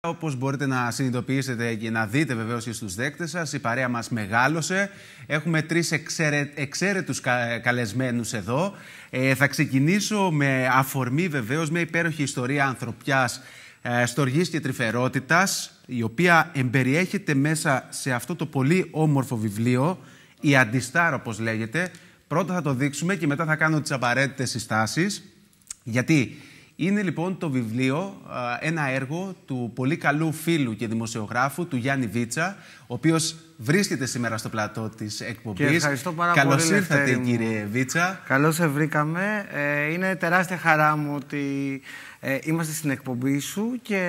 Όπως μπορείτε να συνειδητοποιήσετε και να δείτε βεβαίως και στους δέκτες σας, η παρέα μας μεγάλωσε. Έχουμε 3 εξαίρετους καλεσμένους εδώ. Θα ξεκινήσω με αφορμή βεβαίως μια υπέροχη ιστορία ανθρωπιάς, στοργής και τρυφερότητας, η οποία εμπεριέχεται μέσα σε αυτό το πολύ όμορφο βιβλίο, η Αντιστάρ όπως λέγεται. Πρώτα θα το δείξουμε και μετά θα κάνω τις απαραίτητες συστάσεις. Γιατί είναι λοιπόν το βιβλίο ένα έργο του πολύ καλού φίλου και δημοσιογράφου, του Γιάννη Βίτσα, ο οποίος βρίσκεται σήμερα στο πλατό της εκπομπής. Και ευχαριστώ πάρα πολύ. Καλώς ήρθατε, κύριε Βίτσα. Καλώς σε βρήκαμε. Είναι τεράστια χαρά μου ότι είμαστε στην εκπομπή σου και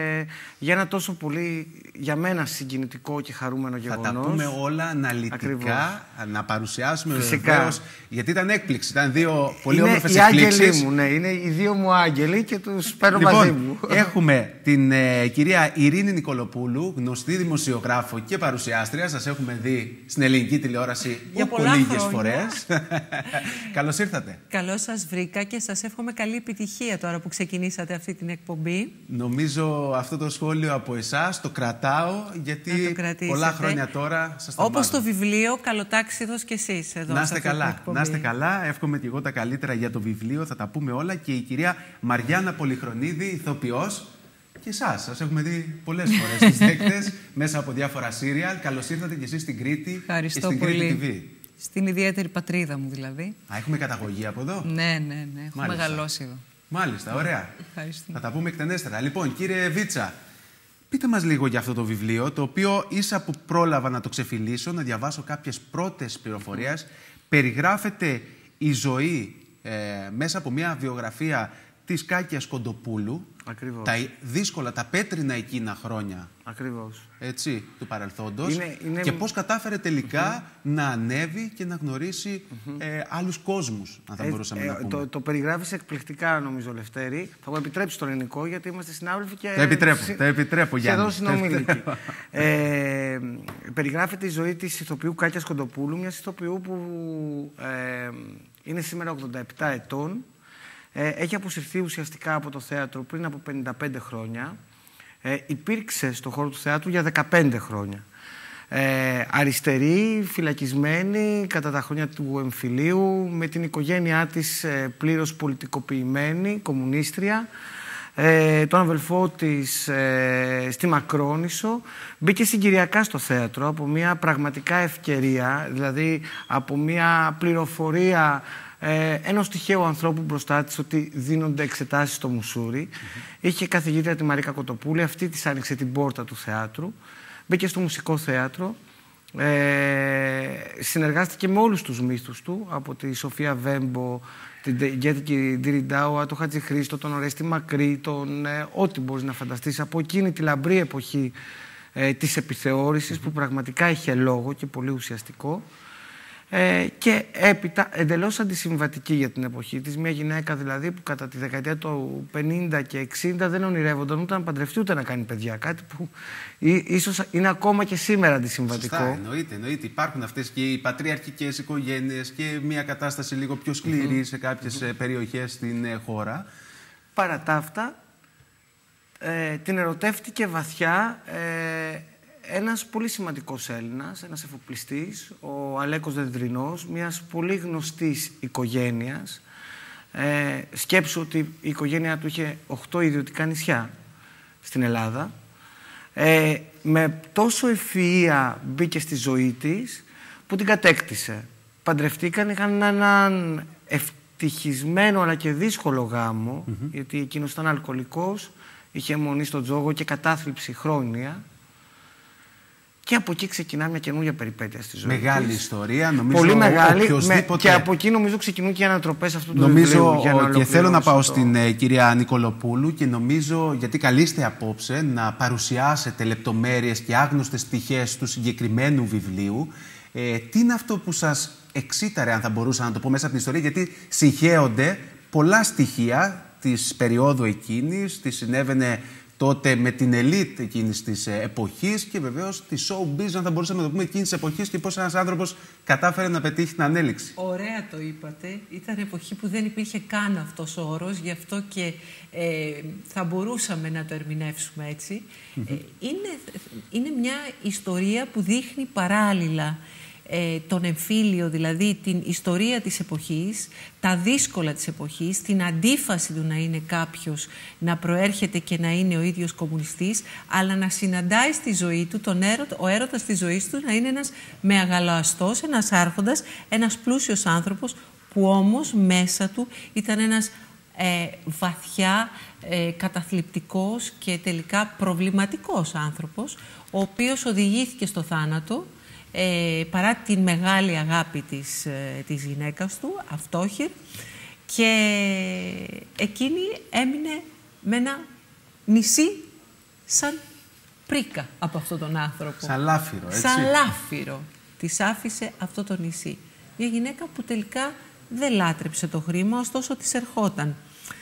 για ένα τόσο πολύ, για μένα, συγκινητικό και χαρούμενο γεγονός. Θα τα πούμε όλα αναλυτικά, ακριβώς, να παρουσιάσουμε βεβαίως, γιατί ήταν έκπληξη. Ήταν δύο πολύ είναι όμορφες εκπλήξεις. εκπλήξεις. Είναι οι άγγελοι μου, ναι. Είναι οι δύο μου άγγελοι και τους παίρνω λοιπόν, μαζί μου. Έχουμε την κυρία Ειρήνη Νικολοπούλου, γνωστή δημοσιογράφο και παρουσιάστρια. Σας έχουμε δει στην ελληνική τηλεόραση για λίγες φορές. Καλώς ήρθατε. Καλώς σας βρήκα και σας εύχομαι καλή επιτυχία τώρα που ξεκινήσατε αυτή την εκπομπή. Νομίζω αυτό το σχόλιο από εσάς το κρατάω, γιατί πολλά χρόνια τώρα σας τα όπως το βιβλίο, καλοτάξιδος κι εσείς εδώ. Να είστε καλά, να είστε καλά. Εύχομαι και εγώ τα καλύτερα για το βιβλίο, θα τα πούμε όλα. Και η κυρία Μαριάννα Πολυχρονίδη, ηθοποιός. Και εσάς, σας έχουμε δει πολλές φορές στις δέκτες, μέσα από διάφορα σύριαλ. Καλώς ήρθατε και εσείς στην Κρήτη. Ευχαριστώ και στην πολύ. Κρήτη TV. Στην ιδιαίτερη πατρίδα μου δηλαδή. Έχουμε καταγωγή από εδώ. Ναι. Έχω μεγαλώσει εδώ. Μάλιστα, ωραία. Ευχαριστώ. Θα τα πούμε εκτενέστερα. Λοιπόν, κύριε Βίτσα, πείτε μας λίγο για αυτό το βιβλίο, το οποίο ίσα που πρόλαβα να το ξεφυλίσω, να διαβάσω κάποιες πρώτες πληροφορίες. Περιγράφεται η ζωή μέσα από μια βιογραφία της Κάκιας Κοντοπούλου. Ακριβώς. Τα δύσκολα, τα πέτρινα εκείνα χρόνια. Ακριβώς. Έτσι, του παρελθόντος. Είναι... Και πώς κατάφερε τελικά να ανέβει και να γνωρίσει άλλους κόσμους, αν θα μπορούσαμε να πούμε. Το περιγράφεις εκπληκτικά, νομίζω, Λευτέρη. Θα μου επιτρέψει το ελληνικό, γιατί είμαστε συνάδελφοι και... Το επιτρέπω, Γιάννη. Σχεδόν συνομήλικοι. Περιγράφεται η ζωή της ηθοποιού Κάκιας Κοντοπούλου, μιας ηθοποιού που είναι σήμερα 87 ετών. Έχει αποσυρθεί ουσιαστικά από το θέατρο πριν από 55 χρόνια. Υπήρξε στον χώρο του θεάτρου για 15 χρόνια. Αριστερή, φυλακισμένη κατά τα χρόνια του εμφυλίου, με την οικογένειά της πλήρως πολιτικοποιημένη, κομμουνίστρια. Τον αδελφό της στη Μακρόνησο. Μπήκε συγκυριακά στο θέατρο από μια πραγματικά ευκαιρία, δηλαδή από μια πληροφορία ενός τυχαίου ανθρώπου μπροστά της ότι δίνονται εξετάσεις στο Μουσούρι. Είχε καθηγήτρια τη Μαρίκα Κοτοπούλη, αυτή της άνοιξε την πόρτα του θεάτρου. Μπήκε στο μουσικό θέατρο, συνεργάστηκε με όλους τους μύθους του, από τη Σοφία Βέμπο, την Γκέτικη Ντιριντάουα, τον Χατζη Χρήστο, τον Ορέστη Μακρύ, ό,τι μπορείς να φανταστείς, από εκείνη τη λαμπρή εποχή της επιθεώρησης, που πραγματικά είχε λόγο και πολύ ουσιαστικό. Και έπειτα εντελώς αντισυμβατική για την εποχή της, μια γυναίκα δηλαδή που κατά τη δεκαετία του 50 και 60 δεν ονειρεύονταν ούτε να παντρευτεί ούτε να κάνει παιδιά, κάτι που ίσως είναι ακόμα και σήμερα αντισυμβατικό. Σωστά, εννοείται. Υπάρχουν αυτές και οι πατριαρχικές οικογένειες και μια κατάσταση λίγο πιο σκληρή σε κάποιες περιοχές στην χώρα. Παρά τα αυτά, την ερωτεύτηκε βαθιά ένας πολύ σημαντικός Έλληνας, ένας εφοπλιστής, ο Αλέκος Δεντρινός, μιας πολύ γνωστής οικογένειας. Σκέψου ότι η οικογένειά του είχε 8 ιδιωτικά νησιά στην Ελλάδα. Με τόσο ευφυΐα μπήκε στη ζωή της που την κατέκτησε. Παντρευτήκαν, είχαν έναν ευτυχισμένο αλλά και δύσκολο γάμο, γιατί εκείνος ήταν αλκοολικός, είχε αιμονή στον τζόγο και κατάθλιψη χρόνια. Και από εκεί ξεκινά μια καινούργια περιπέτεια στη ζωή. Μεγάλη ιστορία, νομίζω. Πολύ μεγάλη. Οποιοσδήποτε... Και από εκεί νομίζω ξεκινούν και οι ανατροπές αυτού του βιβλίου. Νομίζω και θέλω να πάω στην κυρία Νικολοπούλου και νομίζω, γιατί καλείστε απόψε, να παρουσιάσετε λεπτομέρειες και άγνωστες πτυχές του συγκεκριμένου βιβλίου. Τι είναι αυτό που σας εξήταρε, αν θα μπορούσα να το πω, μέσα από την ιστορία, γιατί συγχέονται πολλά στοιχεία της περίοδου εκείνης, τι συνέβαινε τότε με την ελίτ εκείνης της εποχής και βεβαίως τη showbiz, αν θα μπορούσαμε να το πούμε, εκείνης της εποχής και πώς ένας άνθρωπος κατάφερε να πετύχει την ανέλυξη. Ωραία το είπατε. Ήταν εποχή που δεν υπήρχε καν αυτός ο όρος, γι' αυτό και θα μπορούσαμε να το ερμηνεύσουμε έτσι. Είναι μια ιστορία που δείχνει παράλληλα τον εμφύλιο, δηλαδή την ιστορία της εποχής, τα δύσκολα της εποχής, την αντίφαση του να είναι κάποιος να προέρχεται και να είναι ο ίδιος κομμουνιστής, αλλά να συναντάει στη ζωή του ο έρωτας της ζωής του να είναι ένας μεγαλοαστός, ένας άρχοντας, ένας πλούσιος άνθρωπος που όμως μέσα του ήταν ένας βαθιά καταθλιπτικός και τελικά προβληματικός άνθρωπος, ο οποίος οδηγήθηκε στο θάνατο παρά την μεγάλη αγάπη της γυναίκας του, αυτόχειρ, και εκείνη έμεινε με ένα νησί σαν πρίκα από αυτόν τον άνθρωπο. Σαν λάφυρο, έτσι. Σαν λάφυρο. Της άφησε αυτό το νησί. Μια γυναίκα που τελικά δεν λάτρεψε το χρήμα, ωστόσο της ερχόταν.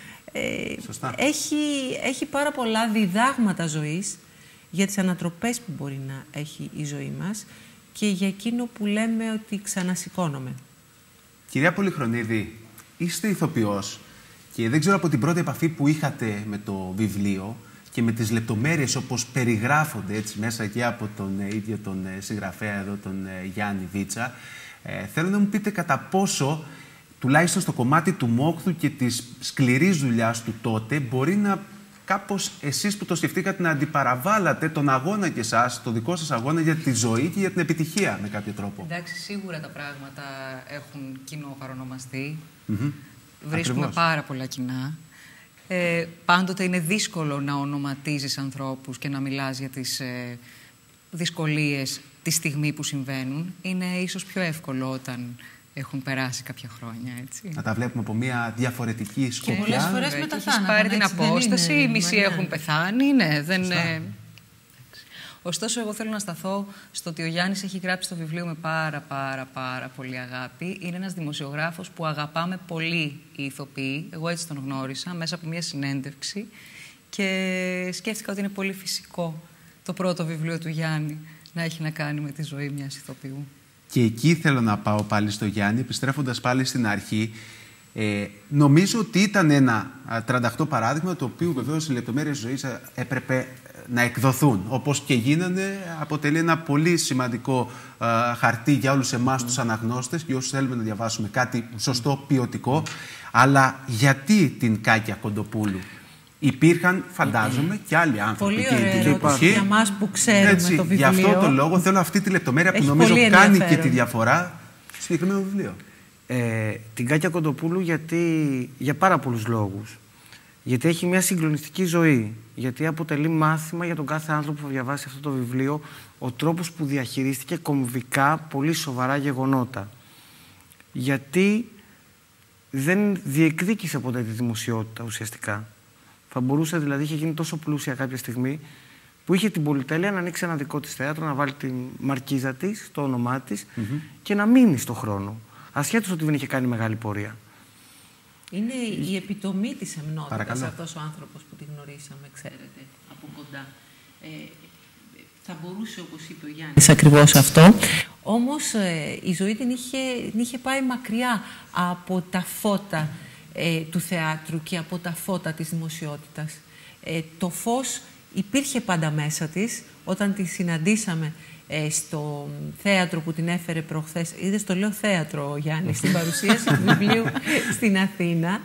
Σωστά. Έχει πάρα πολλά διδάγματα ζωής για τις ανατροπές που μπορεί να έχει η ζωή μας και για εκείνο που λέμε ότι ξανασηκώνομαι. Κυρία Πολυχρονίδη, είστε ηθοποιός και δεν ξέρω από την πρώτη επαφή που είχατε με το βιβλίο και με τις λεπτομέρειες όπως περιγράφονται έτσι μέσα και από τον ίδιο τον συγγραφέα εδώ, τον Γιάννη Βίτσα, θέλω να μου πείτε κατά πόσο, τουλάχιστον στο κομμάτι του μόχθου και της σκληρής δουλειάς του τότε, μπορεί να κάπως εσείς που το σκεφτήκατε να αντιπαραβάλατε τον αγώνα και εσάς, το δικό σας αγώνα για τη ζωή και για την επιτυχία με κάποιο τρόπο. Εντάξει, σίγουρα τα πράγματα έχουν κοινό παρονομαστή. Βρίσκουμε Ακριβώς. πάρα πολλά κοινά. Πάντοτε είναι δύσκολο να ονοματίζεις ανθρώπους και να μιλάς για τις δυσκολίες τη στιγμή που συμβαίνουν. Είναι ίσως πιο εύκολο όταν έχουν περάσει κάποια χρόνια, έτσι. Να τα βλέπουμε από μια διαφορετική σκοπιά. Και πολλές φορές με τα έχεις θάνατα, πάρει την έτσι, δεν απόσταση, είναι, οι μισοί ναι. έχουν πεθάνει, ναι, δεν... Σωστά. Ωστόσο, εγώ θέλω να σταθώ στο ότι ο Γιάννης έχει γράψει το βιβλίο με πάρα πολύ αγάπη. Είναι ένας δημοσιογράφος που αγαπάμε πολύ οι ηθοποιοί. Εγώ έτσι τον γνώρισα μέσα από μια συνέντευξη και σκέφτηκα ότι είναι πολύ φυσικό το πρώτο βιβλίο του Γιάννη να έχει να κάνει με τη ζωή μιας ηθοποιού. Και εκεί θέλω να πάω πάλι στο Γιάννη, επιστρέφοντας πάλι στην αρχή. Νομίζω ότι ήταν ένα 38 παράδειγμα, το οποίο βεβαίως οι λεπτομέρειες της ζωής έπρεπε να εκδοθούν. Όπως και γίνανε, αποτελεί ένα πολύ σημαντικό χαρτί για όλους εμάς τους αναγνώστες και όσους θέλουμε να διαβάσουμε κάτι σωστό, ποιοτικό. Αλλά γιατί την Κάκια Κοντοπούλου? Υπήρχαν, φαντάζομαι, και άλλοι άνθρωποι Πολύ εκείνη την ωραία εποχή. για μας που ξέρουμε Έτσι, το βιβλίο. γι' αυτό το λόγο θέλω αυτή τη λεπτομέρεια που Έχει νομίζω πολύ κάνει ενδιαφέρον. και τη διαφορά στο συγκεκριμένο βιβλίο. Την Κάκια Κοντοπούλου για πάρα πολλούς λόγους. Γιατί έχει μια συγκλονιστική ζωή. Γιατί αποτελεί μάθημα για τον κάθε άνθρωπο που θα διαβάσει αυτό το βιβλίο ο τρόπος που διαχειρίστηκε κομβικά πολύ σοβαρά γεγονότα. Γιατί δεν διεκδίκησε ποτέ τη δημοσιότητα ουσιαστικά. Θα μπορούσε δηλαδή, είχε γίνει τόσο πλούσια κάποια στιγμή που είχε την πολυτέλεια να ανοίξει ένα δικό της θέατρο, να βάλει τη μαρκίζα της, το όνομά της και να μείνει στον χρόνο. Ασχέτως ότι δεν είχε κάνει μεγάλη πορεία. Είναι η επιτομή της εμνότητας Παρακαλώ. αυτός ο άνθρωπος που τη γνωρίσαμε, ξέρετε, από κοντά. Θα μπορούσε, όπως είπε ο Γιάννης, ακριβώς αυτό. Όμως η ζωή την είχε πάει μακριά από τα φώτα του θεάτρου και από τα φώτα της δημοσιότητας. Το φως υπήρχε πάντα μέσα της. Όταν τη συναντήσαμε στο θέατρο που την έφερε προχθές, είδες, το λέω θέατρο, Γιάννη, στην παρουσίαση του βιβλίου στην Αθήνα,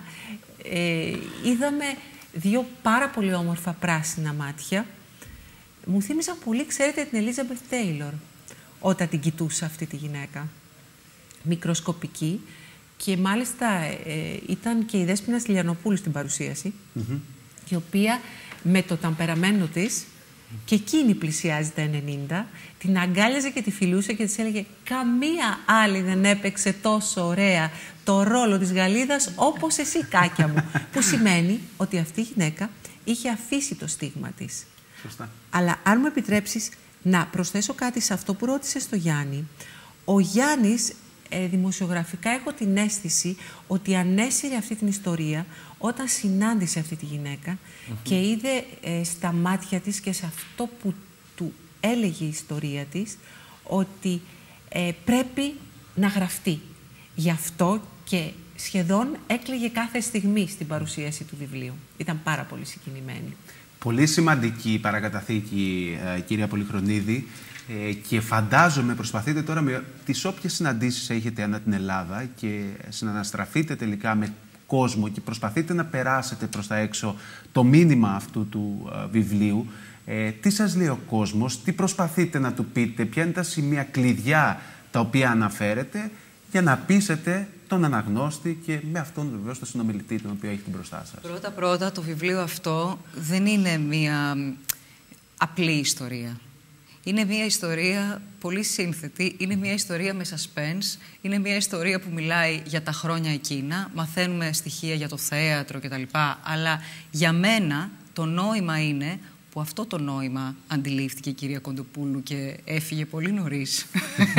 είδαμε δύο πάρα πολύ όμορφα πράσινα μάτια. Μου θύμισαν πολύ, ξέρετε, την Ελίζαμπεθ Τέιλορ όταν την κοιτούσα αυτή τη γυναίκα. Μικροσκοπική, και μάλιστα ήταν και η Δέσποινα Λιανοπούλου στην παρουσίαση, η οποία με το ταμπεραμένο της, και εκείνη πλησιάζει τα 90, την αγκάλιαζε και τη φιλούσε και της έλεγε «Καμία άλλη δεν έπαιξε τόσο ωραία το ρόλο της Γαλλίδας όπως εσύ, Κάκια μου». Που σημαίνει ότι αυτή η γυναίκα είχε αφήσει το στίγμα της. Σωστά. Αλλά αν μου επιτρέψεις να προσθέσω κάτι σε αυτό που ρώτησε στο Γιάννη, ο Γιάννης δημοσιογραφικά έχω την αίσθηση ότι ανέσυρε αυτή την ιστορία όταν συνάντησε αυτή τη γυναίκα και είδε στα μάτια της και σε αυτό που του έλεγε η ιστορία της ότι πρέπει να γραφτεί. Γι' αυτό και σχεδόν έκλαιγε κάθε στιγμή στην παρουσίαση του βιβλίου. Ήταν πάρα πολύ συγκινημένη. Πολύ σημαντική η παρακαταθήκη, κυρία Πολυχρονίδη, και φαντάζομαι προσπαθείτε τώρα με τις όποιες συναντήσεις έχετε ανά την Ελλάδα και συναναστραφείτε τελικά με κόσμο και προσπαθείτε να περάσετε προς τα έξω το μήνυμα αυτού του βιβλίου. Τι σας λέει ο κόσμος, τι προσπαθείτε να του πείτε, ποια είναι τα σημεία κλειδιά τα οποία αναφέρετε για να πείσετε τον αναγνώστη και με αυτόν βεβαίως τον συνομιλητή τον οποίο έχετε μπροστά σας. Πρώτα-πρώτα, το βιβλίο αυτό δεν είναι μία απλή ιστορία. Είναι μια ιστορία πολύ σύνθετη, είναι μια ιστορία με suspense, είναι μια ιστορία που μιλάει για τα χρόνια εκείνα, μαθαίνουμε στοιχεία για το θέατρο κτλ. Αλλά για μένα το νόημα είναι, που αυτό το νόημα αντιλήφθηκε η κυρία Κοντοπούλου και έφυγε πολύ νωρίς.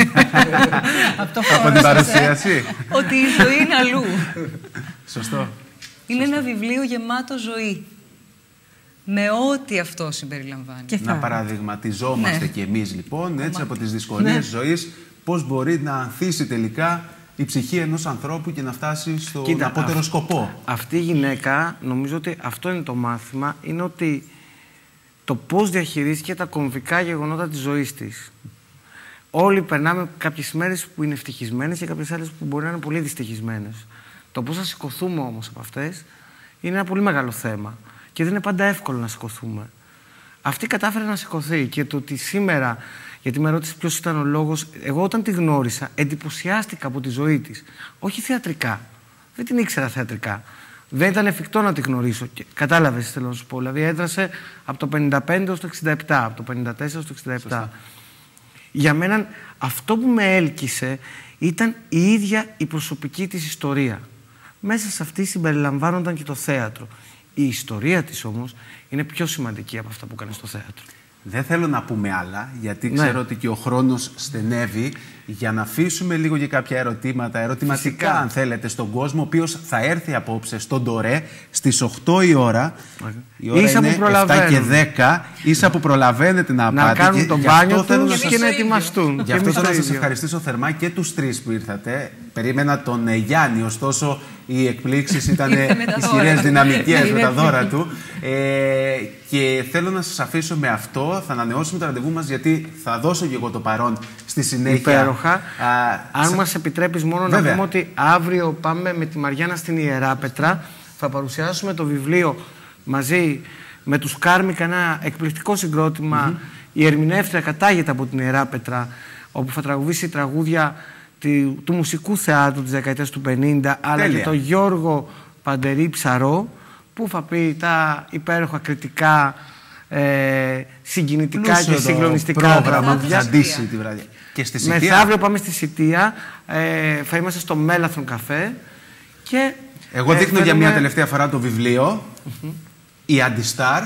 Από την παρουσίαση. Ότι η ζωή είναι αλλού. Σωστό. Είναι ένα βιβλίο γεμάτο ζωή. Με ό,τι αυτό συμπεριλαμβάνει. Να παραδειγματιζόμαστε κι εμείς λοιπόν, έτσι, από τις δυσκολίες ζωής, πώς μπορεί να ανθίσει τελικά η ψυχή ενός ανθρώπου και να φτάσει στον απότερο σκοπό. Αυτή η γυναίκα, νομίζω ότι αυτό είναι το μάθημα, είναι ότι το πώς διαχειρίστηκε τα κομβικά γεγονότα της ζωής της. Όλοι περνάμε κάποιες μέρες που είναι ευτυχισμένες και κάποιες άλλες που μπορεί να είναι πολύ δυστυχισμένες. Το πώς θα σηκωθούμε όμως από αυτές είναι ένα πολύ μεγάλο θέμα. Και δεν είναι πάντα εύκολο να σηκωθούμε. Αυτή κατάφερε να σηκωθεί και το ότι σήμερα, γιατί με ρώτησε ποιος ήταν ο λόγος, εγώ όταν τη γνώρισα εντυπωσιάστηκα από τη ζωή της. Όχι θεατρικά. Δεν την ήξερα θεατρικά. Δεν ήταν εφικτό να τη γνωρίσω. Και κατάλαβες, θέλω να σου πω. Δηλαδή έδρασε από το 55 έως το 67, από το 54 έως το 67. Σωστά. Για μένα αυτό που με έλκυσε ήταν η ίδια η προσωπική της ιστορία. Μέσα σε αυτή συμπεριλαμβάνονταν και το θέατρο. Η ιστορία της όμως είναι πιο σημαντική από αυτά που κάνει στο θέατρο. Δεν θέλω να πούμε άλλα, γιατί ξέρω ότι και ο χρόνος στενεύει, για να αφήσουμε λίγο και κάποια ερωτηματικά φυσικά, αν θέλετε, στον κόσμο, ο οποίος θα έρθει απόψε στον Ντορέ στις 8 η ώρα. Η ώρα ίσα είναι 7 και 10, ίσα που προλαβαίνετε να πάτε. Να κάνουν τον μπάνιο τους και να ετοιμαστούν. Γι' αυτό θέλω να σας ευχαριστήσω θερμά και τους τρεις που ήρθατε. Περίμενα τον Γιάννη, ωστόσο οι εκπλήξεις ήταν ισχυρές, δυναμικές με τα δώρα του. Και θέλω να σας αφήσω με αυτό. Θα ανανεώσουμε το ραντεβού μας, γιατί θα δώσω και εγώ το παρόν στη συνέχεια. Υπέροχα. Αν μας επιτρέπεις μόνο να πούμε ότι αύριο πάμε με τη Μαριάννα στην Ιεράπετρα. Θα παρουσιάσουμε το βιβλίο μαζί με τους Κάρμικα, ένα εκπληκτικό συγκρότημα. Η ερμηνεύτρια κατάγεται από την Ιεράπετρα, όπου θα τραγουδήσει τραγούδια του μουσικού θεάτρου της δεκαετίας του 50, αλλά και τον Γιώργο Παντερή Ψαρό, που θα πει τα υπέροχα κριτικά, συγκινητικά και συγκλονιστικά πρόγραμμα που θα ντύσει τη βραδιά. Και στη Σιτία. Μεθαύριο πάμε στη Σιτία, θα είμαστε στο Μέλαθον Καφέ. Και, εγώ δείχνω για μια τελευταία φορά το βιβλίο, η Αντιστάρ,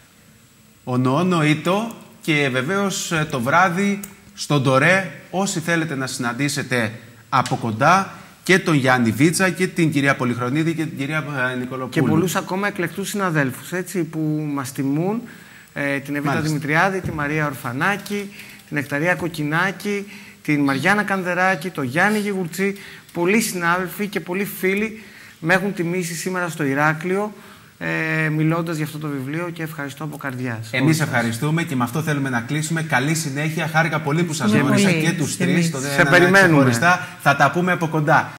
ο Νοόνο Ήτο, και βεβαίως το βράδυ στον Ντορέ, όσοι θέλετε να συναντήσετε από κοντά, και τον Γιάννη Βίτσα και την κυρία Πολυχρονίδη και την κυρία Νικολοπούλου. Και πολλούς ακόμα εκλεκτούς συναδέλφους, έτσι, που μας τιμούν, την Εβίτα Δημητριάδη, τη Μαρία Ορφανάκη, την Εκταρία Κοκκινάκη, την Μαριάννα Κανδεράκη, τον Γιάννη Γιγουρτσή. Πολλοί συνάδελφοι και πολλοί φίλοι με έχουν τιμήσει σήμερα στο Ηράκλειο, μιλώντας για αυτό το βιβλίο, και ευχαριστώ από καρδιάς. Εμείς ευχαριστούμε και με αυτό θέλουμε να κλείσουμε. Καλή συνέχεια. Χάρηκα πολύ που σας γνώρισα και τους τρεις. Σε περιμένουμε. Θα τα πούμε από κοντά.